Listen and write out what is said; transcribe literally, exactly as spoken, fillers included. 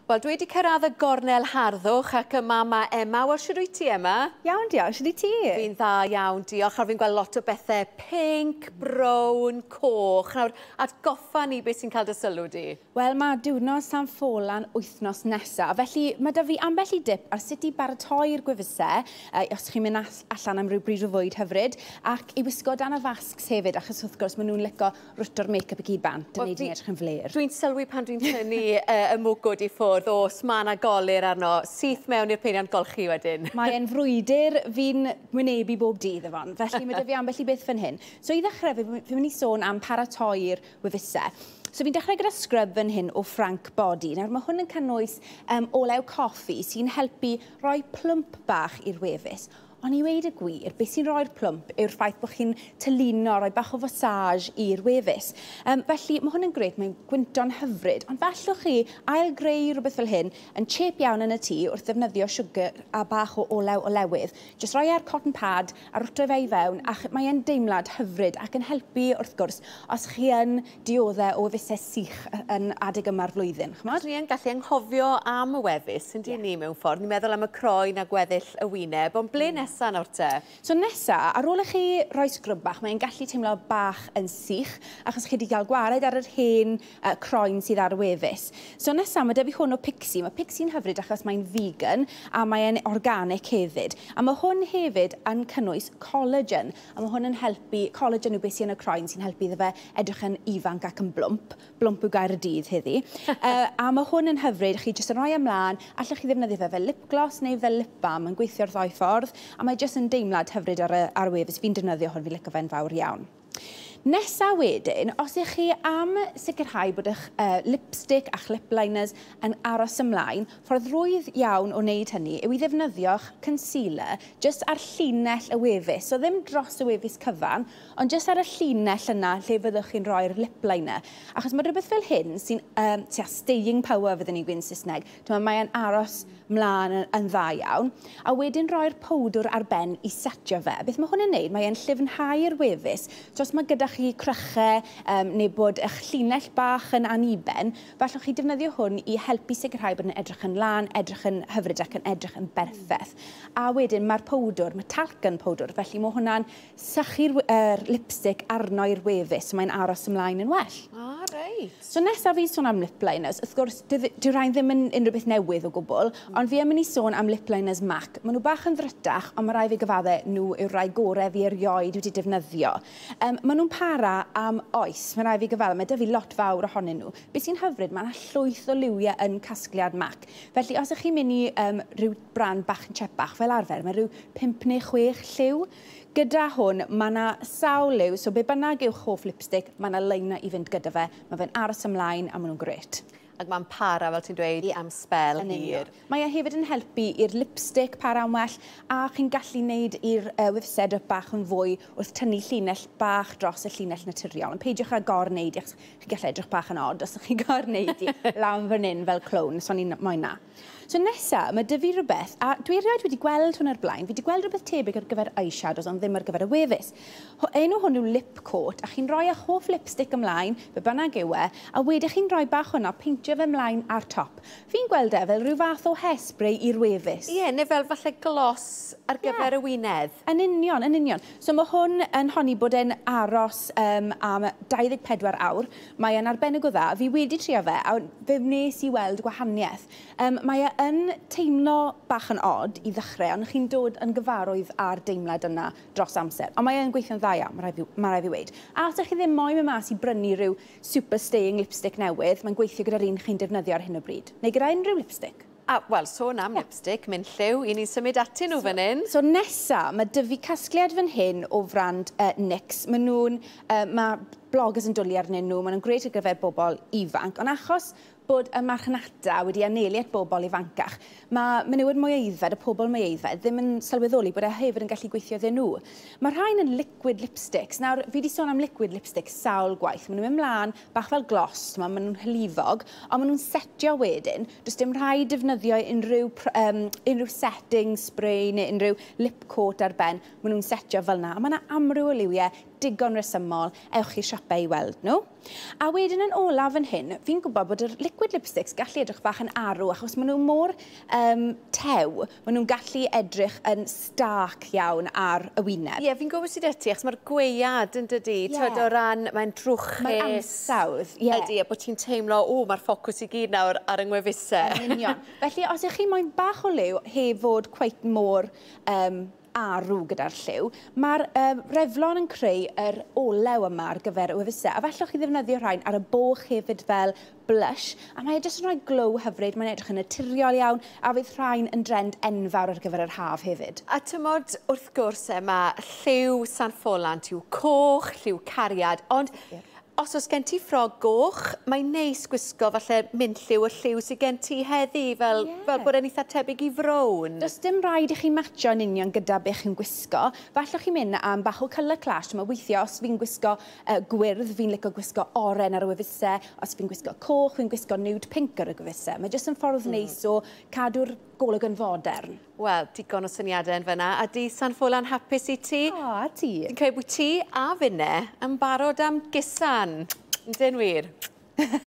Wel, dwi wedi cyrraedd y gornel harddwch ac yma mae Emma. Wel, sydd wyt ti, Emma? Iawn, diolch. Sydd wyt ti? Fi'n dda iawn, diolch. Ar fi'n gweld lot o bethau pink, brown, coch. Nawr, atgoffa ni beth sy'n cael dy sylw di? Wel, mae diwrnod San Ffolan wythnos nesaf. Felly, mae da fi ambell i dip ar sut i baratoi'r gwefusau, uh, os chi'n mynd allan am ryw bryd o fwyd hyfryd, ac i wisgo dan y fasgs hefyd, achos wrth gwrs maen nhw'n licio rwto'r make-up i gyd bant, yn neud i'n edrych yn fler. Dwi'n sylwi pan dwi'n tynnu uh, y mwgwd i ffwrdd, os mae yna golir arno, syth mewn i'r peiriant golchi wedyn. Mae'n frwydr fi'n wynebu bob dydd efo, felly mae da fi ambell i beth fan hyn. So i ddechrau, fi'n fi mynd i sôn am paratoi'r wefusau. So fi'n dechrau gyda scrub fan hyn o Frank Body. Nawr mae hwn yn cynnwys um, olew coffi sy'n helpu rhoi plwmp bach i'r wefus. Ond i weid y gwir, beth sy'n rhoi'r plwmp yw'r ffaith bod chi'n tyluno, rhoi bach o fasage i'r wefus. Um, felly, mae hwn yn gret, mae'n gwynto'n hyfryd. Ond fallwch chi ail-greu rhywbeth fel hyn yn chip iawn yn y tŷ wrth ddefnyddio siwgr a bach o olew olewydd. Jyst rhoi ar cotton pad a rwto fe i fewn, a mae'n deimlad hyfryd ac yn helpu wrth gwrs os chi yn dioddau o wefusau sych yn adeg yma'r flwyddyn. Ni yn gallu anghofio am y wefus, sy'n yeah. ni mewn ffordd. Ni'n meddwl am y croen a gweddill y wyneb, ond ble nesaf nawr te? So nesa, ar ôl i chi rhoi sgrwb bach, mae'n gallu teimlo bach yn sych, achos chi wedi cael gwared ar yr hen uh, croen sydd ar y wefus. So nesa, mae da fi hwn o Pixie. Mae Pixie'n hyfryd achos mae'n vegan a mae'n organic hefyd. A mae hwn hefyd yn cynnwys collagen. A mae hwn yn helpu, collagen yw beth sy'n y croen sy'n helpu iddo fe edrych yn ifanc ac yn blwmp. Blwmp yw gair y dydd heddi. uh, a mae hwn yn hyfryd, chi jyst yn rhoi ymlaen, allwch chi ddefnyddio fe fel lip gloss neu fel lip balm, yn gweithio'r ddoi ffordd. A mae jyst yn deimlad hyfryd ar y, ar y wefus. Fi'n defnyddio hwn, fi licio fe'n fawr iawn. Nesa wedyn, os ych chi am sicrhau bod eich uh, lipstick a'ch lip liners yn aros ymlaen, ffordd rwydd iawn o wneud hynny yw i ddefnyddio'ch concealer just ar llinell y wefus. So ddim dros y wefus cyfan, ond just ar y llinell yna lle fyddwch chi'n rhoi'r lip liner. Achos mae rhywbeth fel hyn sy'n um, staying power fyddwn ni gwyn Saesneg. Mae'n aros mlaen yn, yn dda iawn. A wedyn rhoi'r powdwr ar ben i setio fe. Beth mae hwn yn neud? Mae'n llyfnhau'r wefus. So os mae gyda chi crychau um, neu bod eich llinell bach yn aniben, fallwch chi defnyddio hwn i helpu sicrhau bod yn edrych yn lan, edrych yn hyfryd ac yn edrych yn berffeth. A wedyn mae'r powdwr, mae talcum powdwr, felly mae hwnna'n sychu'r uh, lipstick arno'r wefus, so mae'n aros ymlaen yn well. Ah, reit. So nesaf fi'n sôn am lip liners. Wrth gwrs, dyw rhain ddim yn unrhyw beth newydd o gwbl, mm. ond fi yn mynd i sôn am lip liners MAC. Maen nhw bach yn ddrytach, ond mae rai fi gyfaddau nhw yw'r rai gorau fi erioed wedi defnyddio. Um, maen nhw'n para am oes, mae rai fi gyfaddau, mae dy fi lot fawr ohonyn nhw. Beth sy'n hyfryd, mae yna llwyth o liwiau yn casgliad MAC. Felly, os ych chi'n mynd i um, rhyw brand bach yn chepach fel arfer, mae rhyw pump neu chwech lliw. Gyda hwn, mae yna sawl liw, so be bynnag yw'ch hoff lipstick, mae yna leina i fynd gyda fe. Mae fe'n aros ymlaen a maen nhw'n gret. Ac mae'n para, fel ti'n dweud, yeah. am spel hir. Mae e hefyd yn helpu i'r lipstick para am well, a chi'n gallu gwneud i'r uh, wefused bach yn fwy wrth tynnu llinell bach dros y llinell naturiol. Yn peidiwch â gor-wneud, chi'n gallu edrych bach yn od os chi'n gor-wneud i lawn fan hyn fel clown, so ni'n moyn na. So nesa, mae dy fi rhywbeth, a dwi erioed wedi gweld hwn ar blaen, fi wedi gweld rhywbeth tebyg ar gyfer eyeshadows, ond ddim ar gyfer y wefus. Enw hwn yw lip coat, a chi'n rhoi eich hoff lipstick ymlaen, be bynnag yw e, a wedyn chi'n rhoi bach hwnna, peintio fe ymlaen ar top. Fi'n gweld e fel rhyw fath o hairspray i'r wefus. Ie, yeah, neu fel falle gloss ar gyfer yeah. y wynedd. Yn union, yn union. So mae hwn yn honni bod e'n aros um, am dau ddeg pedwar awr. Mae e'n arbennig o dda. Fi wedi trio fe, a fe wnes i weld gwahaniaeth. Um, mae yn teimlo bach yn od i ddechrau, ond chi'n dod yn gyfarwydd ar deimlad yna dros amser. Ond mae e'n gweithio'n dda iawn, mae rai fi weid. A os ydych chi ddim moyn mewn mas i brynu rhyw super staying lipstick newydd, mae'n gweithio gyda'r un chi'n defnyddio ar hyn o bryd. Neu gyda unrhyw lipstick. A, wel, sôn am yeah. lipstick, mynd lliw, i ni'n symud atyn nhw so, fan hyn. So nesa, mae dy fi casgliad fan hyn o frand uh, NYX. Mae nhw'n, uh, mae bloggers yn dwlu arnyn nhw, maen nhw'n gret ar gyfer bobl ifanc, ond achos bod y marchnata wedi anelu at bobl ifancach, mae menywod mwy eiddfed, y pobl mwy eiddfed, ddim yn sylweddoli bod e hefyd yn gallu gweithio iddyn nhw. Mae rhain yn liquid lipsticks. Nawr, fi wedi sôn am liquid lipsticks sawl gwaith. Maen nhw'n mynd mlaen, bach fel gloss, maen nhw'n hylifog, ond maen nhw'n setio wedyn. Does dim rhaid defnyddio unrhyw, um, unrhyw setting spray neu unrhyw lip coat ar ben. Maen nhw'n setio fel yna. A mae yna amryw o liwiau digon resymol, ewch i'r siapau i weld nhw. A wedyn yn olaf fan hyn, fi'n gwybod bod yr liquid lipsticks gallu edrych bach yn arw, achos maen nhw mor um, tew, maen nhw'n gallu edrych yn stark iawn ar y wyneb. Ie, yeah, fi'n gwybod sydd eto, achos mae'r gweiad yn dydi, yeah. Tyd o ran, mae'n drwchus. Mae'n ansawdd, ie. Yeah. Ydy, a bod ti'n teimlo, o, mae'r ffocws i gyd nawr ar yng ngwefusau. Yn union. Felly, os ych chi moyn bach o liw, heb fod cweit mor um, arw gyda'r lliw, mae'r um, reflon yn creu yr olew yma ar gyfer y wefusau. A fallwch chi ddefnyddio rhain ar y boch hefyd fel blush, a mae jyst yn rhoi glow hyfryd, mae'n edrych yn naturiol iawn, a fydd rhain yn drend enfawr ar gyfer yr haf hefyd. A tymod, wrth gwrs, mae lliw San Ffolant yw coch, lliw cariad, ond yeah. Os oes gen ti ffrog goch, mae'n neis gwisgo falle mynlliw y lliw sydd gen ti heddi, fel, yeah. fel bod e'n eitha tebyg i frown. Does dim rhaid i chi matcho yn union gyda beth chi'n gwisgo. Fallwch chi'n mynd am bach o colour clash. Mae weithio, os fi'n gwisgo uh, gwyrdd, fi'n licio gwisgo oren ar y wefusau. Os fi'n gwisgo coch, fi'n gwisgo nude pink ar y wefusau. Mae jyst yn ffordd mm. neis o cadw'r golwg yn fodern. Wel, digon o syniadau yn fyna. A di San Ffolan hapus i ti? O, a ti? Dwi'n credu bod ti a finne yn barod am gisan. Yn dyn wir.